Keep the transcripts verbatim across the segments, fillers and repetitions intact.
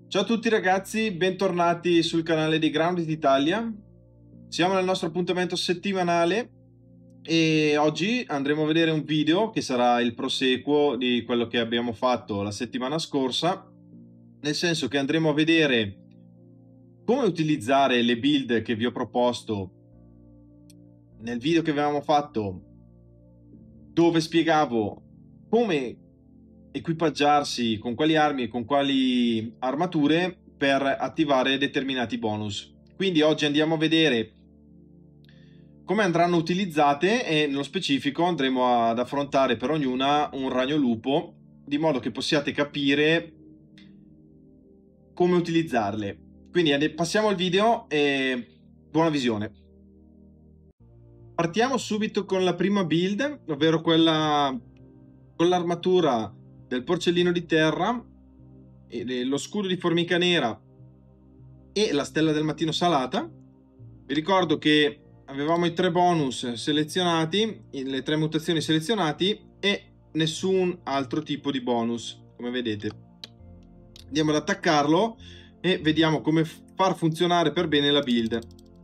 Ciao a tutti ragazzi, bentornati sul canale di Grounded Italia. Siamo nel nostro appuntamento settimanale e oggi andremo a vedere un video che sarà il proseguo di quello che abbiamo fatto la settimana scorsa, nel senso che andremo a vedere come utilizzare le build che vi ho proposto nel video che avevamo fatto, dove spiegavo come equipaggiarsi, con quali armi e con quali armature per attivare determinati bonus. Quindi oggi andiamo a vedere come andranno utilizzate e nello specifico andremo ad affrontare per ognuna un ragno lupo, di modo che possiate capire come utilizzarle. Quindi passiamo al video e buona visione. Partiamo subito con la prima build, ovvero quella con l'armatura del porcellino di terra, e lo scudo di formica nera e la stella del mattino salata. Vi ricordo che avevamo i tre bonus selezionati, le tre mutazioni selezionati e nessun altro tipo di bonus, come vedete. Andiamo ad attaccarlo e vediamo come far funzionare per bene la build.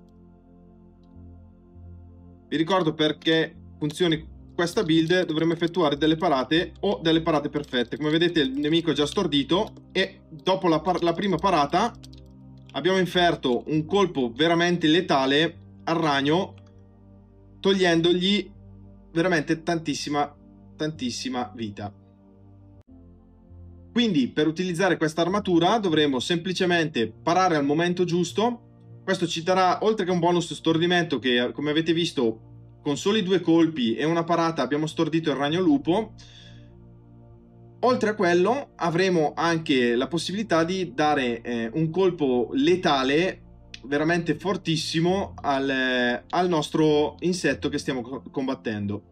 Vi ricordo, perché funzioni questa build dovremo effettuare delle parate o delle parate perfette. Come vedete il nemico è già stordito e dopo la, la prima parata abbiamo inferto un colpo veramente letale al ragno, togliendogli veramente tantissima tantissima vita. Quindi per utilizzare questa armatura dovremo semplicemente parare al momento giusto. Questo ci darà, oltre che un bonus stordimento, che come avete visto con soli due colpi e una parata abbiamo stordito il ragno lupo. Oltre a quello avremo anche la possibilità di dare eh, un colpo letale veramente fortissimo al, eh, al nostro insetto che stiamo combattendo.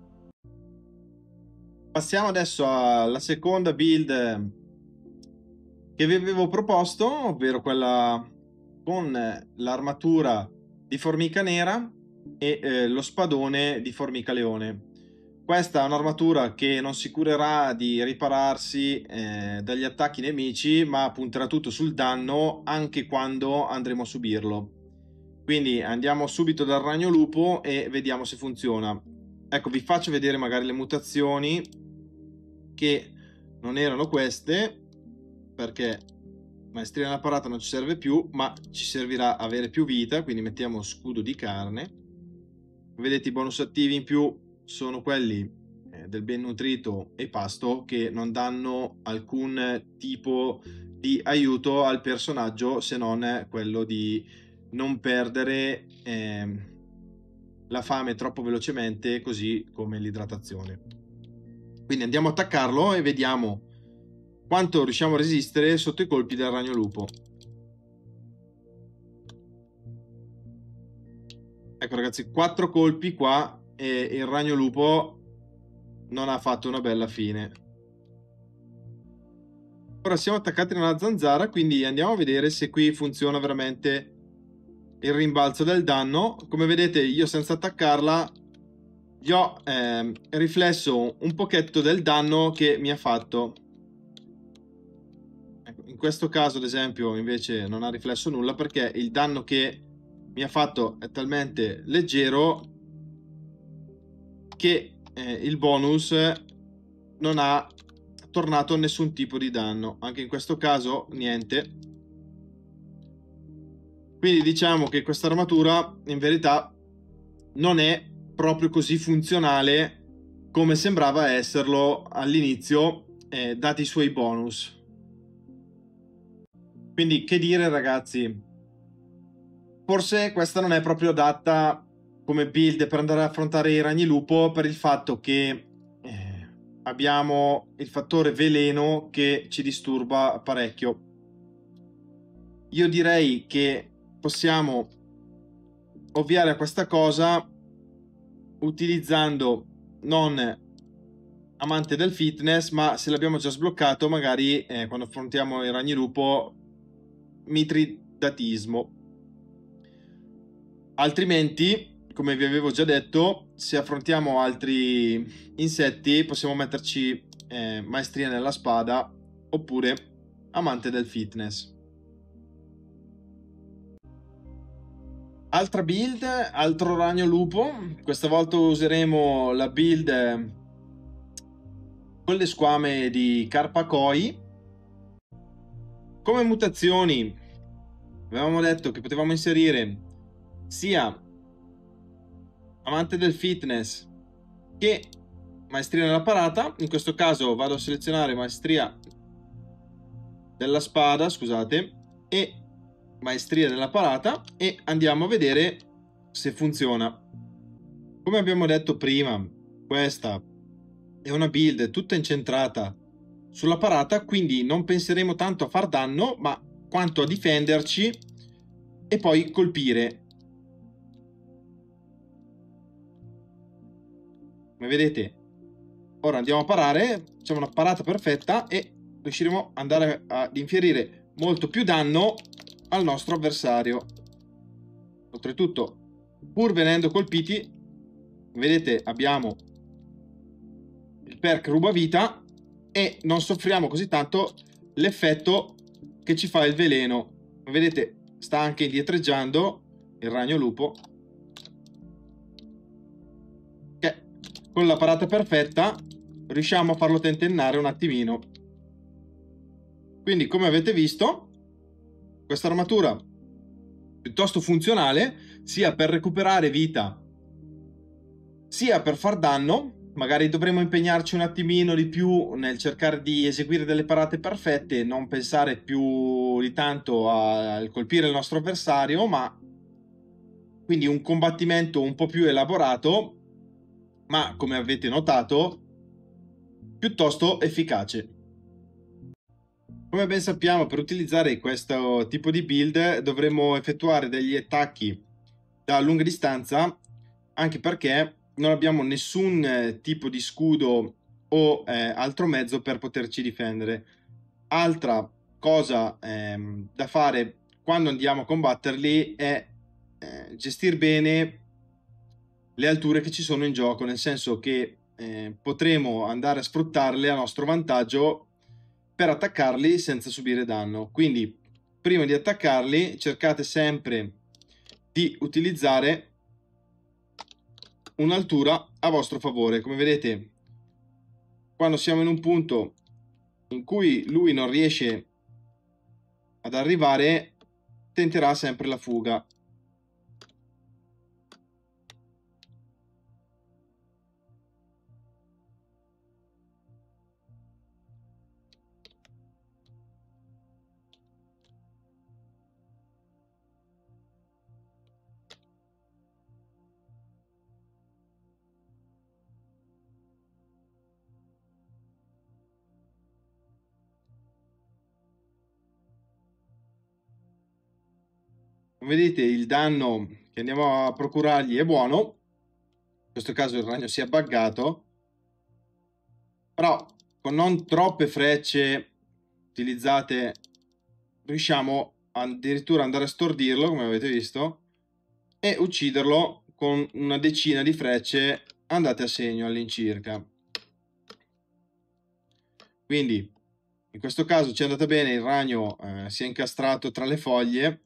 Passiamo adesso alla seconda build che vi avevo proposto, ovvero quella con l'armatura di formica nera e eh, lo spadone di formica leone. Questa è un'armatura che non si curerà di ripararsi eh, dagli attacchi nemici, ma punterà tutto sul danno anche quando andremo a subirlo. Quindi andiamo subito dal ragno lupo e vediamo se funziona. Ecco, vi faccio vedere magari le mutazioni, che non erano queste, perché maestria nella parata non ci serve più, ma ci servirà avere più vita. Quindi mettiamo scudo di carne. Vedete, i bonus attivi in più sono quelli eh, del ben nutrito e pasto, che non danno alcun tipo di aiuto al personaggio, se non quello di non perdere eh, la fame troppo velocemente, così come l'idratazione. Quindi andiamo a attaccarlo e vediamo quanto riusciamo a resistere sotto i colpi del ragno lupo. Ecco ragazzi, quattro colpi qua e il ragno lupo non ha fatto una bella fine. Ora siamo attaccati nella zanzara, quindi andiamo a vedere se qui funziona veramente il rimbalzo del danno. Come vedete, io senza attaccarla gli ho eh, riflesso un pochetto del danno che mi ha fatto. Ecco, in questo caso ad esempio invece non ha riflesso nulla, perché il danno che mi ha fatto è talmente leggero che eh, il bonus non ha tornato nessun tipo di danno. Anche in questo caso niente. Quindi diciamo che questa armatura in verità non è proprio così funzionale come sembrava esserlo all'inizio, eh, dati i suoi bonus. Quindi che dire ragazzi, forse questa non è proprio adatta come build per andare ad affrontare i ragni lupo, per il fatto che eh, abbiamo il fattore veleno che ci disturba parecchio. Io direi che possiamo ovviare a questa cosa utilizzando non amante del fitness, ma se l'abbiamo già sbloccato magari eh, quando affrontiamo i ragni lupo, mitridatismo. Altrimenti, come vi avevo già detto, se affrontiamo altri insetti possiamo metterci eh, maestria nella spada, oppure amante del fitness. Altra build, altro ragno lupo. Questa volta useremo la build con le squame di Carpa Koi. Come mutazioni avevamo detto che potevamo inserire sia amante del fitness che maestria nella parata. In questo caso vado a selezionare maestria della spada, scusate, e maestria della parata, e andiamo a vedere se funziona. Come abbiamo detto prima, questa è una build tutta incentrata sulla parata, quindi non penseremo tanto a far danno, ma quanto a difenderci e poi colpire. Come vedete, ora andiamo a parare, facciamo una parata perfetta e riusciremo ad andare ad infierire molto più danno al nostro avversario. Oltretutto, pur venendo colpiti, vedete, abbiamo il perk ruba vita e non soffriamo così tanto l'effetto che ci fa il veleno. Vedete, sta anche indietreggiando il ragno lupo, che con la parata perfetta riusciamo a farlo tentennare un attimino. Quindi, come avete visto, questa armatura piuttosto funzionale sia per recuperare vita sia per far danno. Magari dovremo impegnarci un attimino di più nel cercare di eseguire delle parate perfette e non pensare più di tanto a colpire il nostro avversario, ma quindi un combattimento un po' più elaborato, ma come avete notato piuttosto efficace. Come ben sappiamo, per utilizzare questo tipo di build dovremo effettuare degli attacchi da lunga distanza, anche perché non abbiamo nessun tipo di scudo o eh, altro mezzo per poterci difendere. Altra cosa ehm, da fare quando andiamo a combatterli è eh, gestire bene le alture che ci sono in gioco, nel senso che eh, potremo andare a sfruttarle a nostro vantaggio per attaccarli senza subire danno. Quindi prima di attaccarli cercate sempre di utilizzare un'altura a vostro favore. Come vedete, quando siamo in un punto in cui lui non riesce ad arrivare, tenterà sempre la fuga. Come vedete, il danno che andiamo a procurargli è buono. In questo caso il ragno si è buggato, però con non troppe frecce utilizzate riusciamo addirittura andare a stordirlo, come avete visto, e ucciderlo con una decina di frecce andate a segno all'incirca. Quindi in questo caso ci è andata bene, il ragno eh, si è incastrato tra le foglie,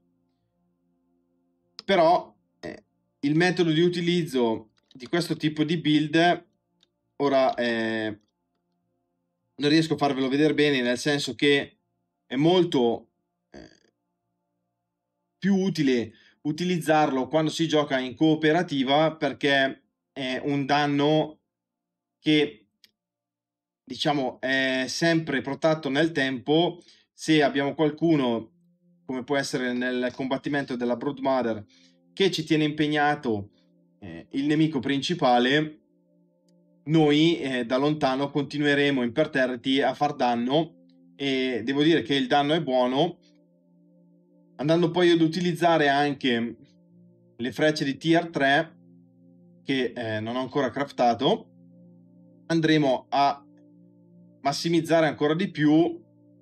però eh, il metodo di utilizzo di questo tipo di build ora eh, non riesco a farvelo vedere bene, nel senso che è molto eh, più utile utilizzarlo quando si gioca in cooperativa, perché è un danno che, diciamo, è sempre protetto nel tempo. Se abbiamo qualcuno, come può essere nel combattimento della Broodmother, che ci tiene impegnato eh, il nemico principale, noi eh, da lontano continueremo imperterriti a far danno, e devo dire che il danno è buono. Andando poi ad utilizzare anche le frecce di tier tre che eh, non ho ancora craftato, andremo a massimizzare ancora di più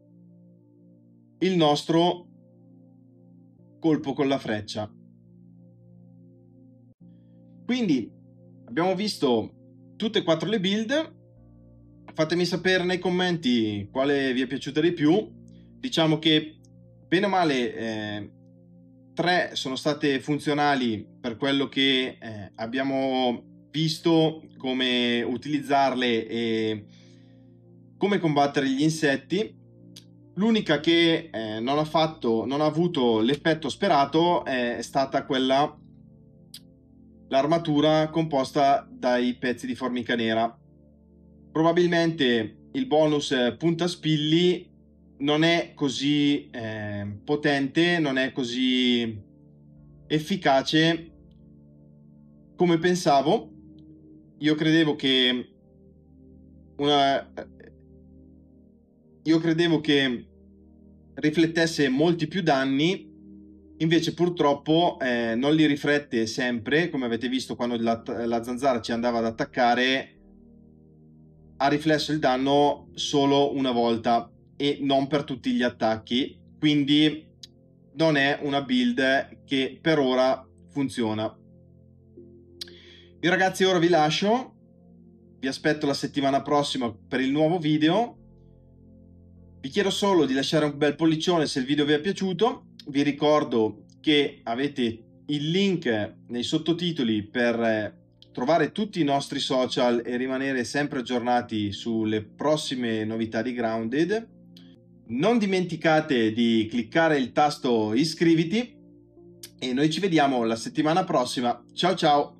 il nostro colpo con la freccia. Quindi abbiamo visto tutte e quattro le build. Fatemi sapere nei commenti quale vi è piaciuta di più. diciamo che bene o male eh, tre sono state funzionali per quello che eh, abbiamo visto, come utilizzarle e come combattere gli insetti. L'unica che eh, non ha fatto, non ha avuto l'effetto sperato è stata quella, l'armatura composta dai pezzi di formica nera. Probabilmente il bonus eh, puntaspilli non è così eh, potente, non è così efficace come pensavo. Io credevo che una io credevo che riflettesse molti più danni, invece purtroppo eh, non li riflette sempre. Come avete visto, quando la, la zanzara ci andava ad attaccare, ha riflesso il danno solo una volta e non per tutti gli attacchi, quindi non è una build che per ora funziona. Io ragazzi ora vi lascio, vi aspetto la settimana prossima per il nuovo video. Vi chiedo solo di lasciare un bel pollicione se il video vi è piaciuto. Vi ricordo che avete il link nei sottotitoli per trovare tutti i nostri social e rimanere sempre aggiornati sulle prossime novità di Grounded. Non dimenticate di cliccare il tasto iscriviti e noi ci vediamo la settimana prossima. Ciao ciao!